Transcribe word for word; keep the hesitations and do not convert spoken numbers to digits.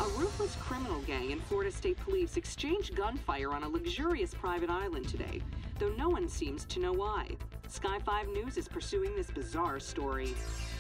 ruthless criminal gang and Florida State Police exchanged gunfire on a luxurious private island today, though no one seems to know why. Sky five News is pursuing this bizarre story.